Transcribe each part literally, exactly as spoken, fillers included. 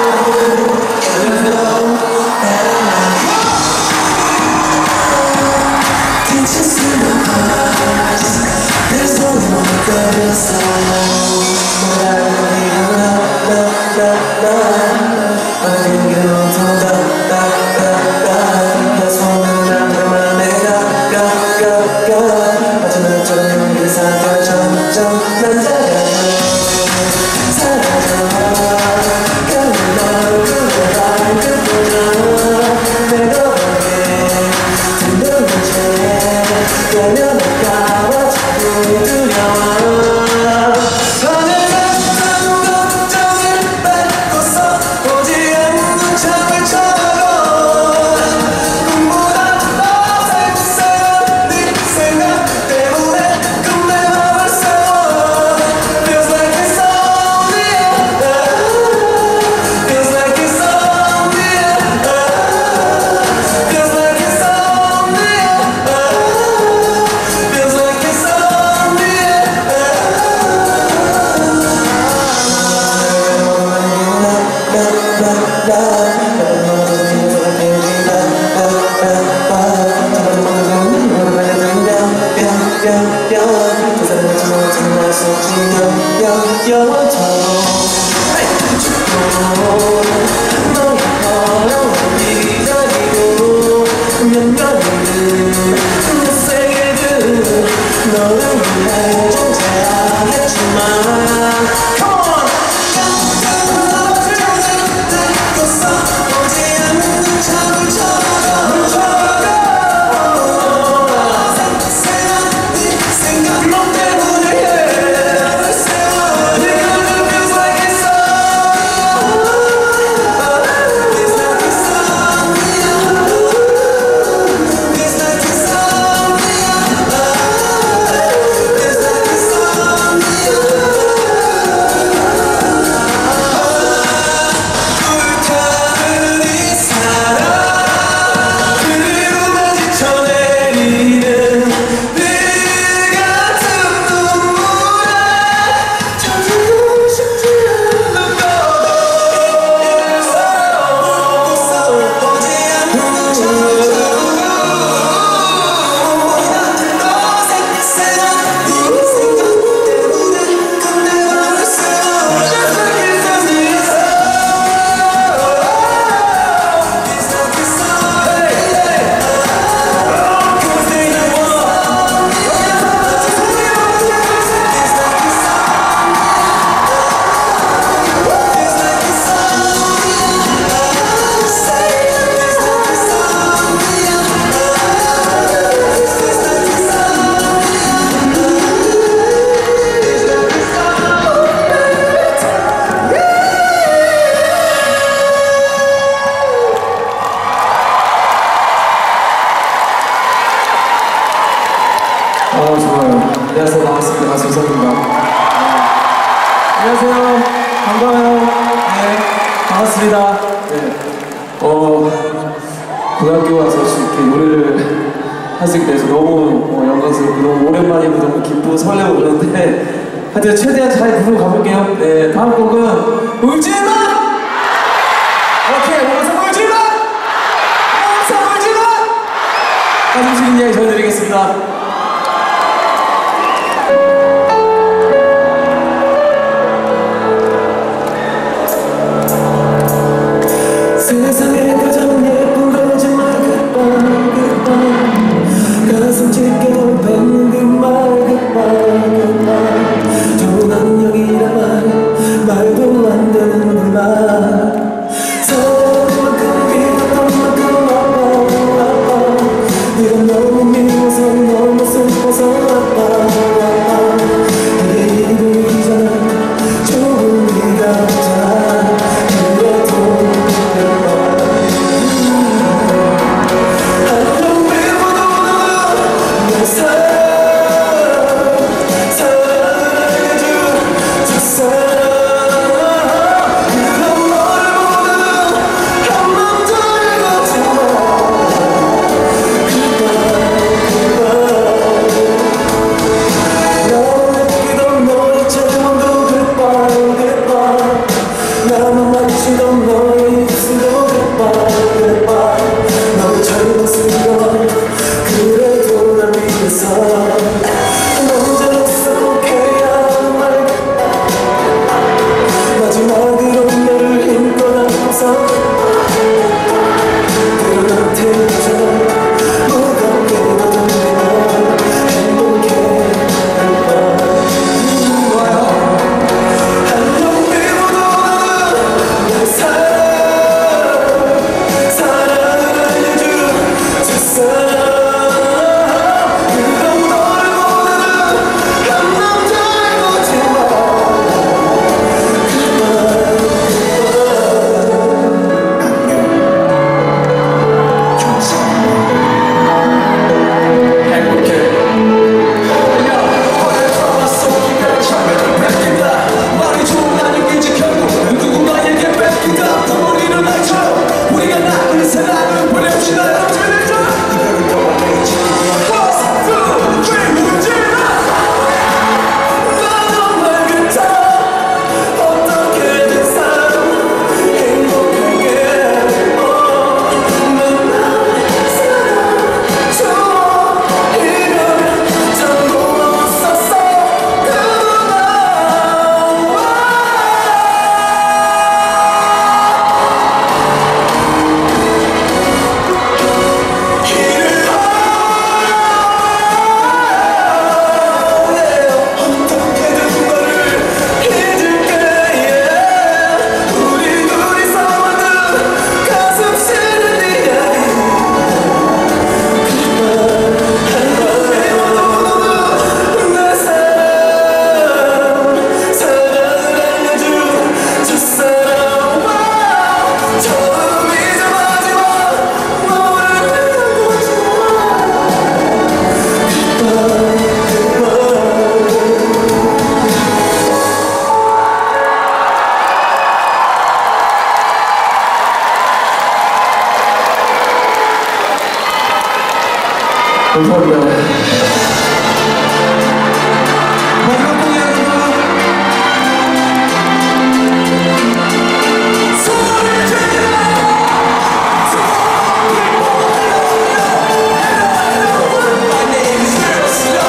안녕하세요. 반갑습니다. 가슴시린입니다. 안녕하세요. 반가워요. 네, 반갑습니다. 네, 어, 고등학교 와서 이렇게 노래를 할 수 있게 돼서 너무 어, 영광스럽고 너무 오랜만이고 너무 기쁘고 설레고 그러는데 하여튼 최대한 잘 부르고 가볼게요. 네, 다음 곡은 울지마! 오케이, 원서 울지마! 원서 울지마! 가슴시린 이야기 전해드리겠습니다. 세상에 가장 예쁜 거짓말 그밤 그밤 가슴 찢겨 뱉는 그 말 그밤 그밤 좋은 안녕이란 말 말도 안 되는 그 말 사랑한 만큼 믿었던 만큼 아파 아파 네가 너무 미워서 널 감사합니다. 마지막 공연입니다. 소리 질러 My name is Realslow.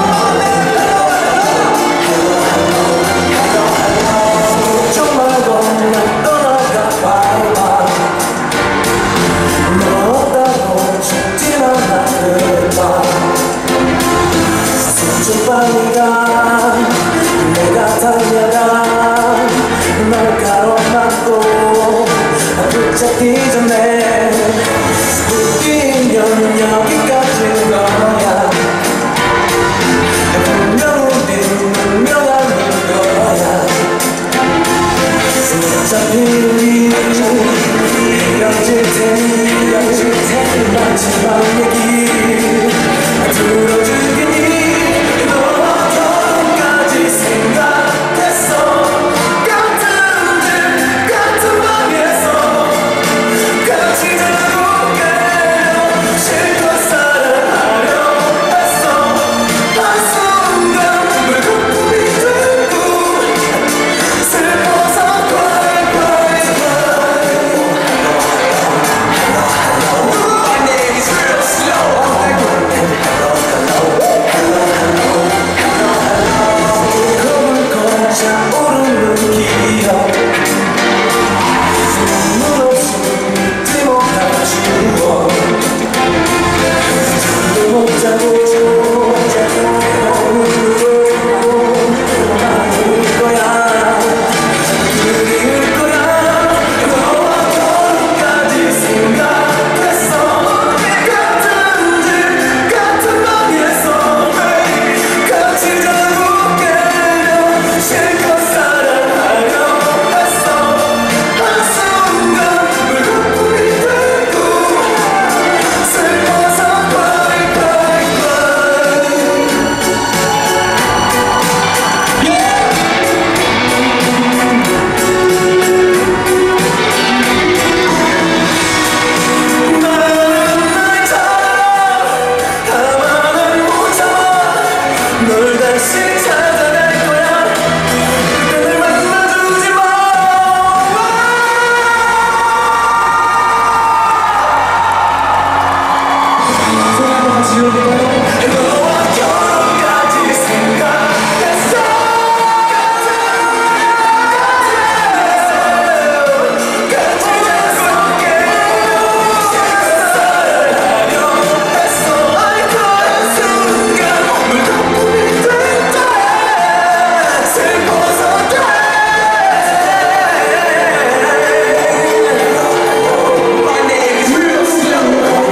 정말 넌 떠나가 봐봐. 너 없다고 죽진 않았을 봐. 좀 빨리 가. 내가 달려가. 널 가로막고 붙잡기 전에 웃기면 여기까지인 거야. 분명 우린 분명한 거야. 어차피 우리 헤어질 테니 마지막 얘기 들어주겠니? 너와 결혼까지 생각했어. 같은 집 같은 방에서 같이 자고 깨려 실컷 사랑하려 했어. 한순간 물거품이 되고 슬퍼서 널 다시 찾아갈 거야. 그때를 만나주지 마. 손 한번 같이 열어볼까요? 너와 결혼까지 생각했어. 같이 자고 깨려 사랑하려 했어. 알고 한순간 물거품이 됐다. 슬퍼서 돼. My name is Realslow.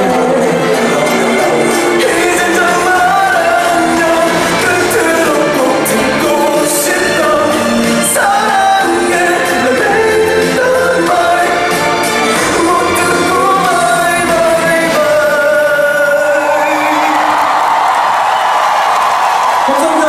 이제 정말 안녕. 끝으로 꼭 듣고 싶던 사랑해. 내게 듣던 말 못 듣고 bye bye bye. 감사합니다.